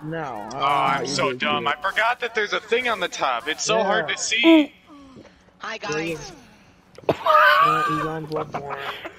No. Oh, I'm so you dumb. did. I forgot that there's a thing on the top. It's so Yeah. hard to see. Hi guys. He's on Bloodborne.